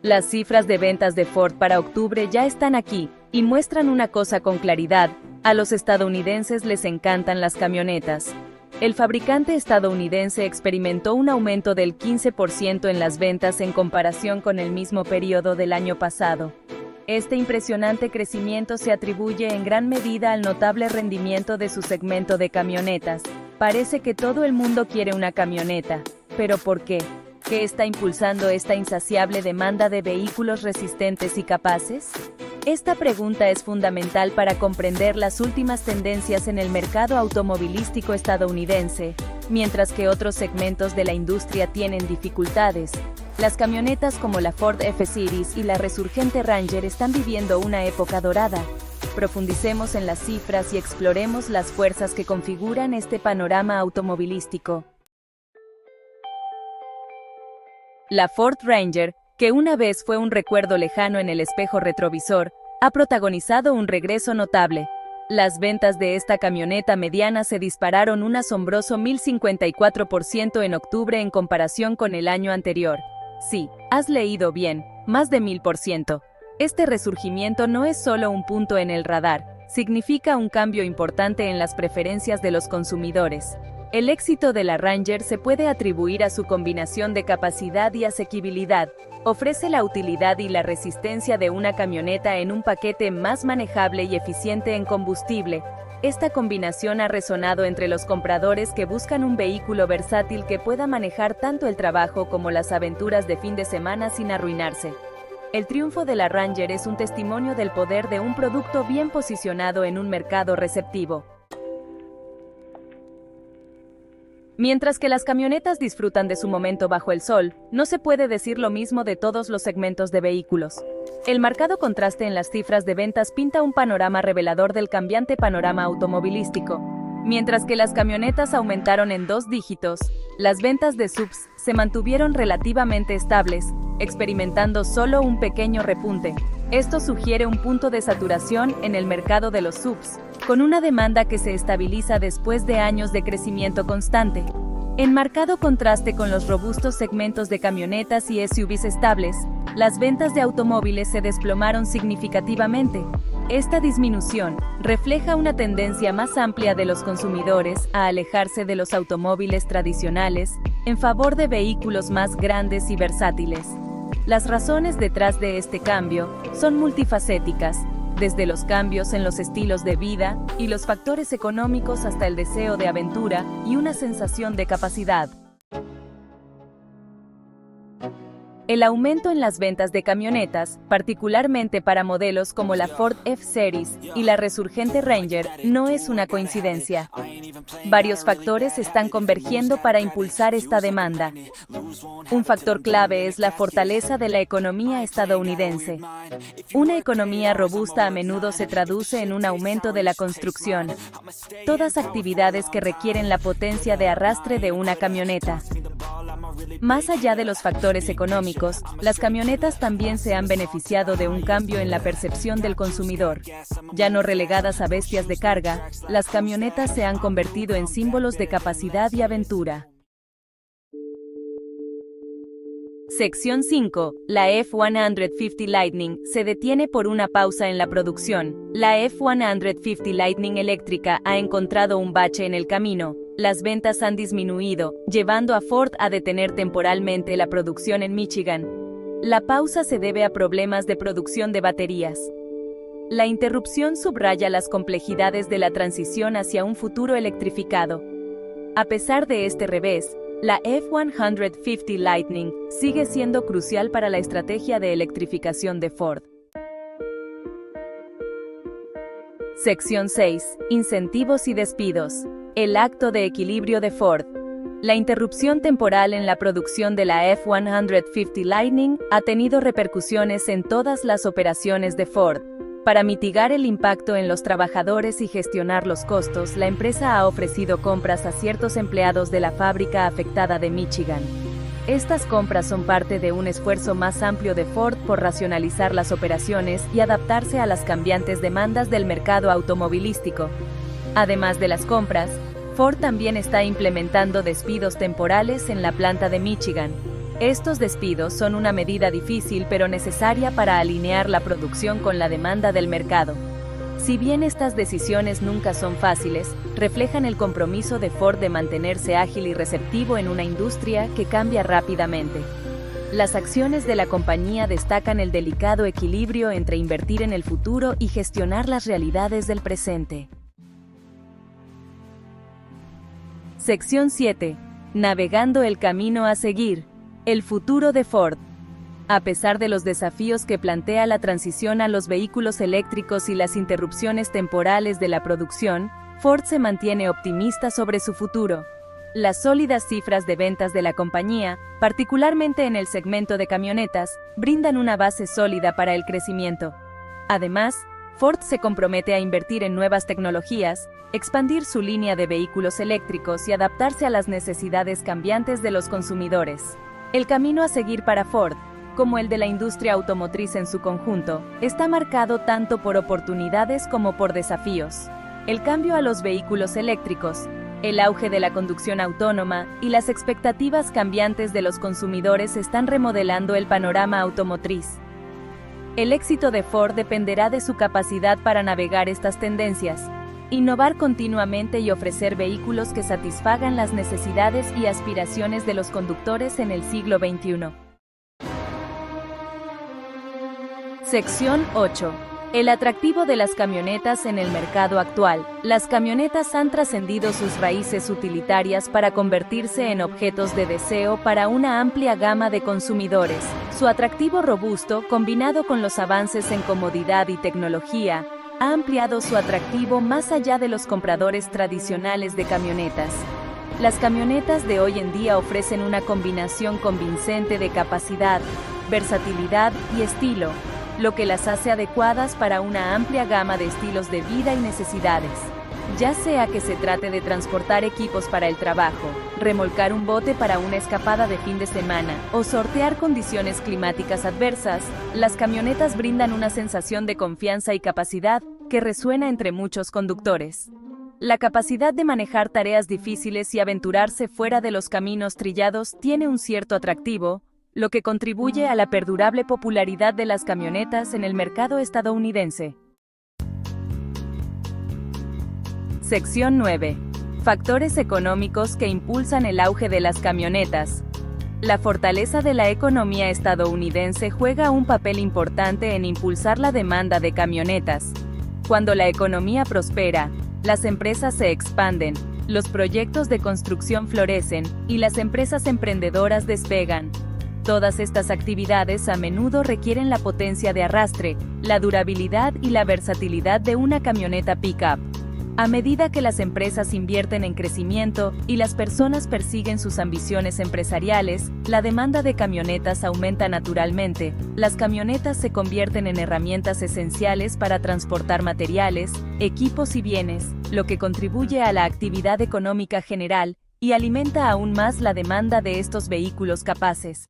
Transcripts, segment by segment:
Las cifras de ventas de Ford para octubre ya están aquí, y muestran una cosa con claridad: a los estadounidenses les encantan las camionetas. El fabricante estadounidense experimentó un aumento del 15% en las ventas en comparación con el mismo periodo del año pasado. Este impresionante crecimiento se atribuye en gran medida al notable rendimiento de su segmento de camionetas. Parece que todo el mundo quiere una camioneta, ¿pero por qué? ¿Qué está impulsando esta insaciable demanda de vehículos resistentes y capaces? Esta pregunta es fundamental para comprender las últimas tendencias en el mercado automovilístico estadounidense. Mientras que otros segmentos de la industria tienen dificultades, las camionetas como la Ford F-Series y la resurgente Ranger están viviendo una época dorada. Profundicemos en las cifras y exploremos las fuerzas que configuran este panorama automovilístico. La Ford Ranger, que una vez fue un recuerdo lejano en el espejo retrovisor, ha protagonizado un regreso notable. Las ventas de esta camioneta mediana se dispararon un asombroso 1054% en octubre en comparación con el año anterior. Sí, has leído bien, más de 1000%. Este resurgimiento no es solo un punto en el radar, significa un cambio importante en las preferencias de los consumidores. El éxito de la Ranger se puede atribuir a su combinación de capacidad y asequibilidad. Ofrece la utilidad y la resistencia de una camioneta en un paquete más manejable y eficiente en combustible. Esta combinación ha resonado entre los compradores que buscan un vehículo versátil que pueda manejar tanto el trabajo como las aventuras de fin de semana sin arruinarse. El triunfo de la Ranger es un testimonio del poder de un producto bien posicionado en un mercado receptivo. Mientras que las camionetas disfrutan de su momento bajo el sol, no se puede decir lo mismo de todos los segmentos de vehículos. El marcado contraste en las cifras de ventas pinta un panorama revelador del cambiante panorama automovilístico. Mientras que las camionetas aumentaron en 2 dígitos, las ventas de SUVs se mantuvieron relativamente estables, experimentando solo un pequeño repunte. Esto sugiere un punto de saturación en el mercado de los SUVs, con una demanda que se estabiliza después de años de crecimiento constante. En marcado contraste con los robustos segmentos de camionetas y SUVs estables, las ventas de automóviles se desplomaron significativamente. Esta disminución refleja una tendencia más amplia de los consumidores a alejarse de los automóviles tradicionales en favor de vehículos más grandes y versátiles. Las razones detrás de este cambio son multifacéticas, desde los cambios en los estilos de vida y los factores económicos hasta el deseo de aventura y una sensación de capacidad. El aumento en las ventas de camionetas, particularmente para modelos como la Ford F-Series y la resurgente Ranger, no es una coincidencia. Varios factores están convergiendo para impulsar esta demanda. Un factor clave es la fortaleza de la economía estadounidense. Una economía robusta a menudo se traduce en un aumento de la construcción. Todas actividades que requieren la potencia de arrastre de una camioneta. Más allá de los factores económicos, las camionetas también se han beneficiado de un cambio en la percepción del consumidor. Ya no relegadas a bestias de carga, las camionetas se han convertido en símbolos de capacidad y aventura. Sección 5. La F-150 Lightning se detiene por una pausa en la producción. La F-150 Lightning eléctrica ha encontrado un bache en el camino. Las ventas han disminuido, llevando a Ford a detener temporalmente la producción en Michigan. La pausa se debe a problemas de producción de baterías. La interrupción subraya las complejidades de la transición hacia un futuro electrificado. A pesar de este revés, la F-150 Lightning sigue siendo crucial para la estrategia de electrificación de Ford. Sección 6. Incentivos y despidos. El acto de equilibrio de Ford. La interrupción temporal en la producción de la F-150 Lightning ha tenido repercusiones en todas las operaciones de Ford. Para mitigar el impacto en los trabajadores y gestionar los costos, la empresa ha ofrecido compras a ciertos empleados de la fábrica afectada de Michigan. Estas compras son parte de un esfuerzo más amplio de Ford por racionalizar las operaciones y adaptarse a las cambiantes demandas del mercado automovilístico. Además de las compras, Ford también está implementando despidos temporales en la planta de Michigan. Estos despidos son una medida difícil pero necesaria para alinear la producción con la demanda del mercado. Si bien estas decisiones nunca son fáciles, reflejan el compromiso de Ford de mantenerse ágil y receptivo en una industria que cambia rápidamente. Las acciones de la compañía destacan el delicado equilibrio entre invertir en el futuro y gestionar las realidades del presente. Sección 7. Navegando el camino a seguir. El futuro de Ford. A pesar de los desafíos que plantea la transición a los vehículos eléctricos y las interrupciones temporales de la producción, Ford se mantiene optimista sobre su futuro. Las sólidas cifras de ventas de la compañía, particularmente en el segmento de camionetas, brindan una base sólida para el crecimiento. Además, Ford se compromete a invertir en nuevas tecnologías, expandir su línea de vehículos eléctricos y adaptarse a las necesidades cambiantes de los consumidores. El camino a seguir para Ford, como el de la industria automotriz en su conjunto, está marcado tanto por oportunidades como por desafíos. El cambio a los vehículos eléctricos, el auge de la conducción autónoma y las expectativas cambiantes de los consumidores están remodelando el panorama automotriz. El éxito de Ford dependerá de su capacidad para navegar estas tendencias, innovar continuamente y ofrecer vehículos que satisfagan las necesidades y aspiraciones de los conductores en el siglo XXI. Sección 8. El atractivo de las camionetas en el mercado actual. Las camionetas han trascendido sus raíces utilitarias para convertirse en objetos de deseo para una amplia gama de consumidores. Su atractivo robusto, combinado con los avances en comodidad y tecnología, ha ampliado su atractivo más allá de los compradores tradicionales de camionetas. Las camionetas de hoy en día ofrecen una combinación convincente de capacidad, versatilidad y estilo, lo que las hace adecuadas para una amplia gama de estilos de vida y necesidades. Ya sea que se trate de transportar equipos para el trabajo, remolcar un bote para una escapada de fin de semana o sortear condiciones climáticas adversas, las camionetas brindan una sensación de confianza y capacidad que resuena entre muchos conductores. La capacidad de manejar tareas difíciles y aventurarse fuera de los caminos trillados tiene un cierto atractivo, lo que contribuye a la perdurable popularidad de las camionetas en el mercado estadounidense. Sección 9. Factores económicos que impulsan el auge de las camionetas. La fortaleza de la economía estadounidense juega un papel importante en impulsar la demanda de camionetas. Cuando la economía prospera, las empresas se expanden, los proyectos de construcción florecen y las empresas emprendedoras despegan. Todas estas actividades a menudo requieren la potencia de arrastre, la durabilidad y la versatilidad de una camioneta pick-up. A medida que las empresas invierten en crecimiento y las personas persiguen sus ambiciones empresariales, la demanda de camionetas aumenta naturalmente. Las camionetas se convierten en herramientas esenciales para transportar materiales, equipos y bienes, lo que contribuye a la actividad económica general y alimenta aún más la demanda de estos vehículos capaces.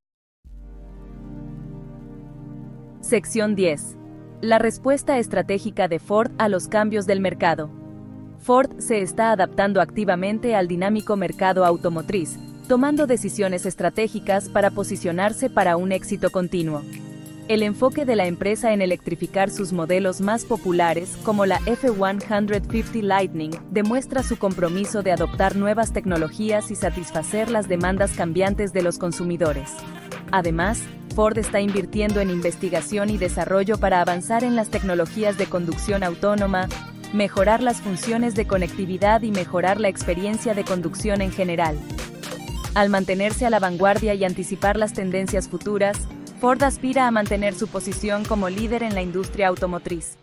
Sección 10. La respuesta estratégica de Ford a los cambios del mercado. Ford se está adaptando activamente al dinámico mercado automotriz, tomando decisiones estratégicas para posicionarse para un éxito continuo. El enfoque de la empresa en electrificar sus modelos más populares, como la F-150 Lightning, demuestra su compromiso de adoptar nuevas tecnologías y satisfacer las demandas cambiantes de los consumidores. Además, Ford está invirtiendo en investigación y desarrollo para avanzar en las tecnologías de conducción autónoma, mejorar las funciones de conectividad y mejorar la experiencia de conducción en general. Al mantenerse a la vanguardia y anticipar las tendencias futuras, Ford aspira a mantener su posición como líder en la industria automotriz.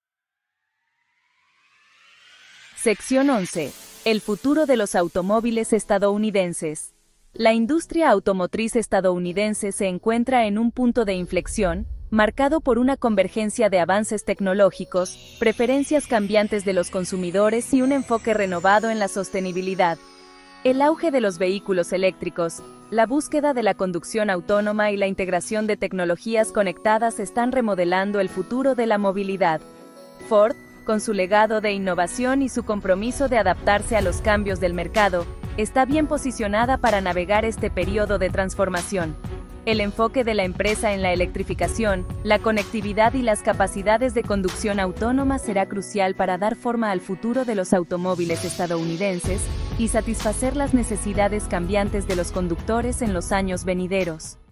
Sección 11. El futuro de los automóviles estadounidenses. La industria automotriz estadounidense se encuentra en un punto de inflexión, marcado por una convergencia de avances tecnológicos, preferencias cambiantes de los consumidores y un enfoque renovado en la sostenibilidad. El auge de los vehículos eléctricos, la búsqueda de la conducción autónoma y la integración de tecnologías conectadas están remodelando el futuro de la movilidad. Ford, con su legado de innovación y su compromiso de adaptarse a los cambios del mercado, está bien posicionada para navegar este periodo de transformación. El enfoque de la empresa en la electrificación, la conectividad y las capacidades de conducción autónoma será crucial para dar forma al futuro de los automóviles estadounidenses y satisfacer las necesidades cambiantes de los conductores en los años venideros.